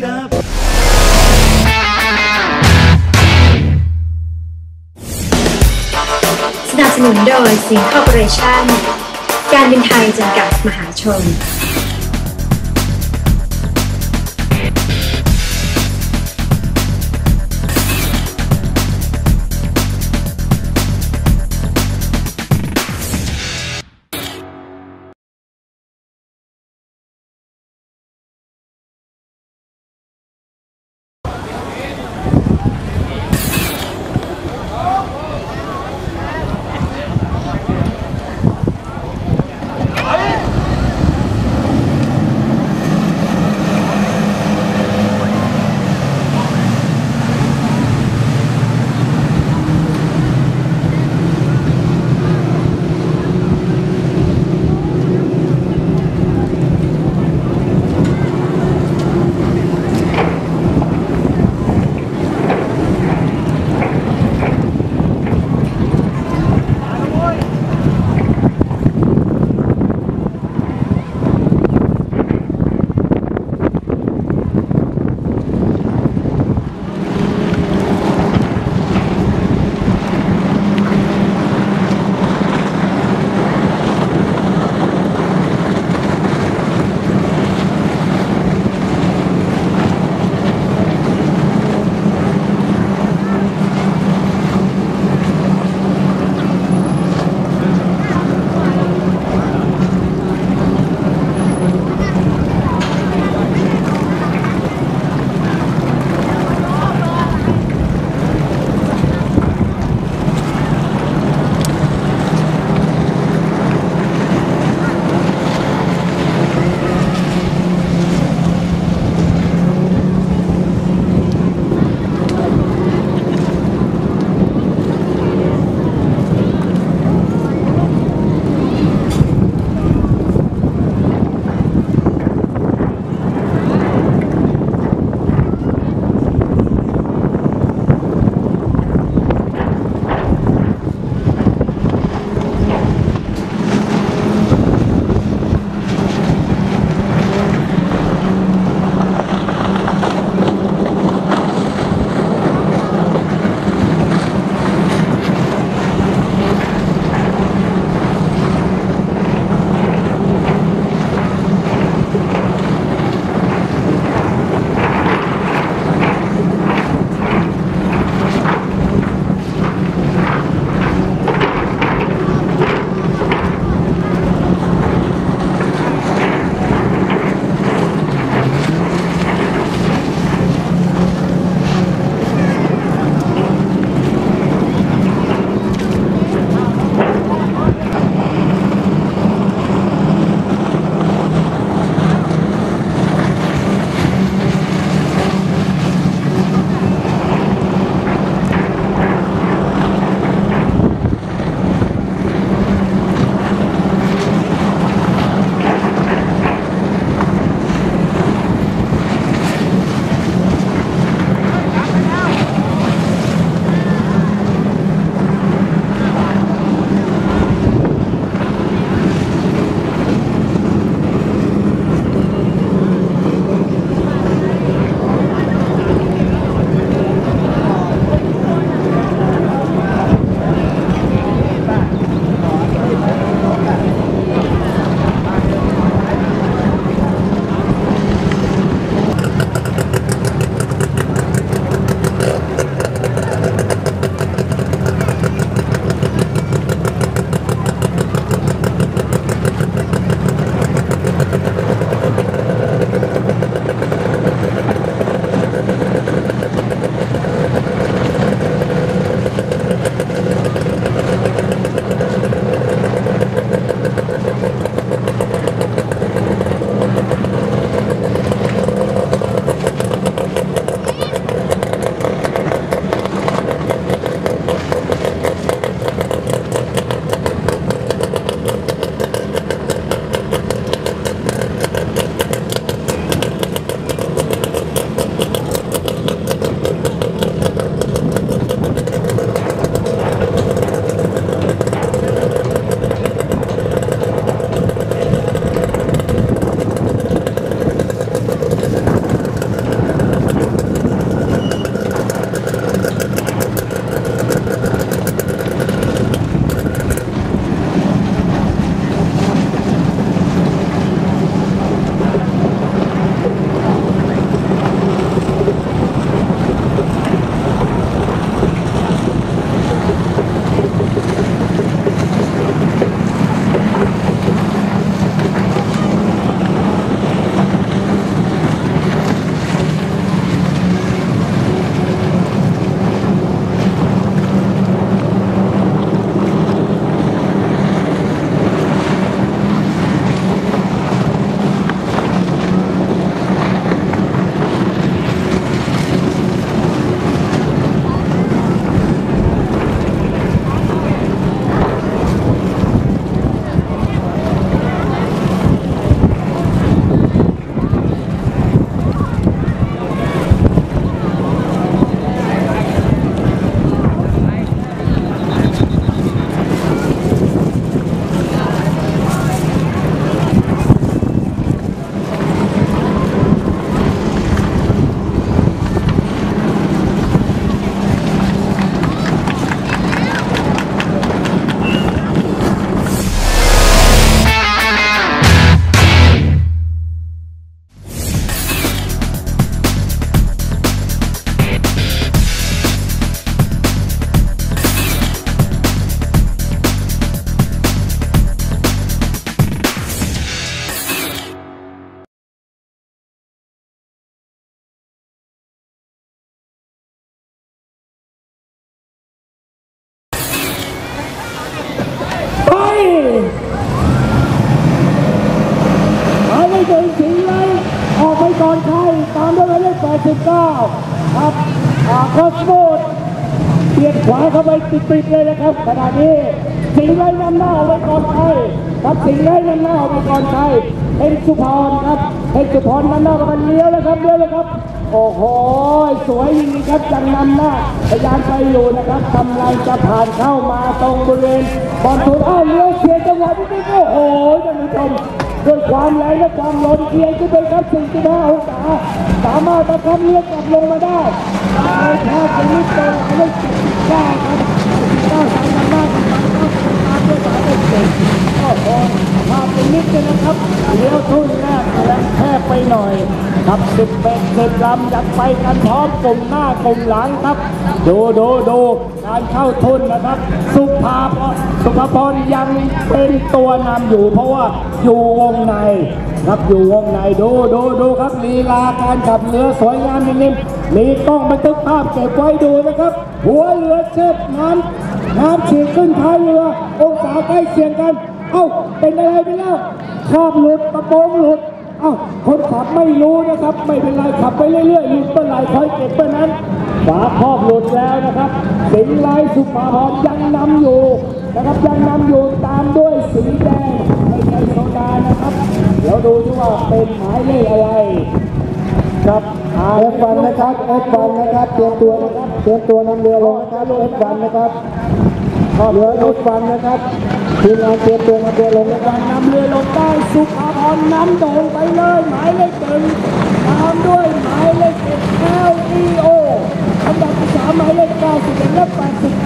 ครับสนับสนุนโดยสิงห์คอร์ปอเรชั่นการบินไทยจำกัดมหาชนคอสโมดเบียดขวาเข้าไปติดๆเลยนะครับขณะนี้สิงห์ไล่นำหน้าเอาไว้ก่อนใครครับสิงห์ไล่นำหน้าเอาไว้ก่อนใครเพ็ญสุพรครับเพ็ญสุพรนำหน้ากันเลี้ยวแล้วครับเลี้ยวแล้วครับโอ้โหสวยจริงๆครับยังนำหน้าพยายามไปอยู่นะครับกำลังจะผ่านเข้ามาตรงบริเวณบอลถูกเลี้ยวเฉียดจังหวะนี้โอ้โหท่านผู้ชมด้วยความแรงและความล้นเอียงขึ้นไปครับ45 องศาสามารถประคับเลี้ยวกลับลงมาได้ในแทบจะนิดเดียวไม่ได้ครับ19 สายนำหน้ากันครับตามด้วยสายเด็กโอ้โหมาเป็นนิดเลยนะครับเลี้ยวทุ่นแรกแล้วแคบไปหน่อยครับ10 ลำยัดไปกันพร้อมกลมหน้ากลมหลังครับดูการเข้าทุนนะครับสุภาพรยังเป็นตัวนำอยู่เพราะว่าอยู่วงในครับอยู่วงในดูครับลีลาการขับเรือสวยงามนิ่มๆมีกล้องบันทึกภาพเก็บไว้ดูนะครับหัวเรือเชิดน้ำฉีดขึ้นท้ายเรือองศาใกล้เคียงกันเอ้าเป็นอะไรไปแล้วครอบหลุดกระโปรงหลุดคนขับไม่รู้นะครับไม่เป็นไรขับไปเรื่อยๆหลุดเมื่อไหร่คอยเก็บเมื่อนั้นฝาครอบหลุดแล้วนะครับสิงห์ไล่สุภาพรยังนำอยู่นะครับยังนำอยู่ตามด้วยสีแดงไม่ใช่โซดานะครับเดี๋ยวดูว่าเป็นหมายเลขอะไรครับF1นะครับ F1นะครับเตรียมตัวนะครับเตรียมตัวนำเรือลงนะครับF1นะครับเรือF1นะครับทีมงานเตรียมตัวนำเรือลงนะครับนำเรือลงได้สุภาพรนำโด่งไปเลยหมายเลข1ตามด้วยหมายเลขLEO อันดับที่3หมายเลข91และ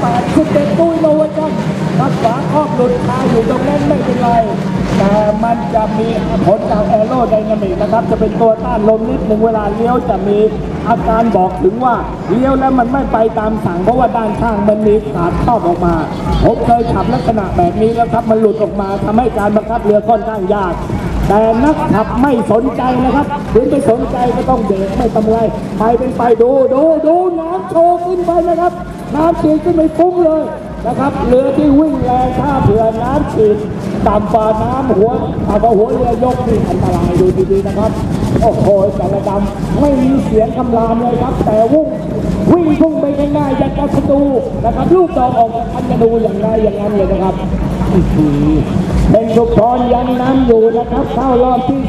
8811ตุ้ยโนวัตรักษาครอบหลุดคาอยู่ตรงนั้นไม่เป็นไรแต่มันจะมีผลจากแอโรไดนามิกนะครับจะเป็นตัวต้านลมนิดหนึ่งเวลาเลี้ยวจะมีอาการบอกถึงว่าเลี้ยวแล้วมันไม่ไปตามสั่งเพราะว่าด้านข้างมันมีขาดครอบออกมาผมเคยขับลักษณะแบบนี้แล้วครับมันหลุดออกมาทำให้การบังคับเรือค่อนข้างยากแต่นักขับไม่สนใจนะครับถึงไปสนใจก็ต้องเบรกไม่ทำไรไปเป็นไปดูน้ำโชว์ขึ้นไปนะครับน้ำฉีดขึ้นไปฟุ้งเลยนะครับเรือที่วิ่งแรงถ้าเผื่อน้ำฉีดต่ำกว่าน้ำหัวเรือยกนี่อันตรายดูดีๆนะครับโอ้โหแต่ละดำไม่มีเสียงคำรามเลยครับแต่วิ่งพุ่งไปง่ายๆอย่างกระตูนะครับลูกดอกออกอันจะดูอย่างไรอย่างนั้นเลยนะครับเป็นสุพรยังนำอยู่นะครับเข้ารอบที่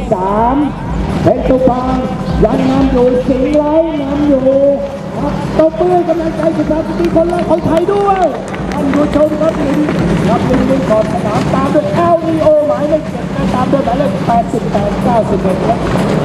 3เป็นสุพรยังนำอยู่สิงห์ไล่นำอยู่ตบมือกำลังใจสุภาพมีคนละของไทยด้วยท่านผู้ชมครับลิงก่อนสนามตามด้วยLEO หมายเลข7ตามด้วยหมายเลข88 91ครับ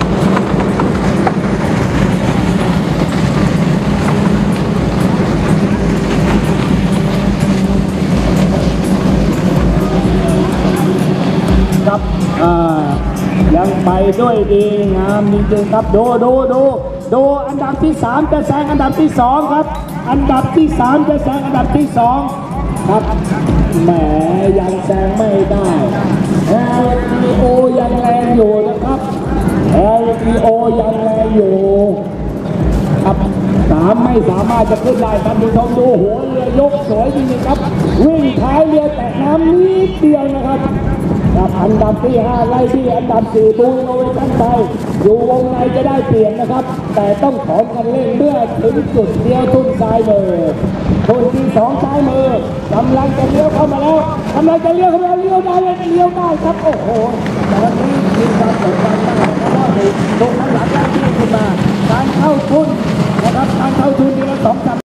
ยังไปด้วยดีงามจริงๆครับดูอันดับที่3จะแซงอันดับที่2ครับอันดับที่3จะแซงอันดับที่2ครับแหมยังแซงไม่ได้LEO ยังแรงอยู่นะครับLEO ยังแรงอยู่ครับไม่สามารถจะขึ้นได้ท่านผู้ชมดูหัวเรือยกสวยจริงๆครับวิ่งท้ายเรือแต่น้ำนิดเดียวนะครับอันดับที่5ไล่ที่อันดับ4ดูโนเวชั่นไปอยู่วงในจะได้เปลี่ยนนะครับแต่ต้องถอนคันเร่งเมื่อถึงจุดเดียวทุ่นซ้ายมือทุ่นที่2ซ้ายมือกำลังจะเลี้ยวเข้ามาแล้วเลี้ยวได้ครับโอ้โหตอนนี้มีความกดดันมากเพราะว่าดูข้างหลังแล้วที่ขึ้นมาการเข้าทุนนะครับการเข้าทุนทีละ2-3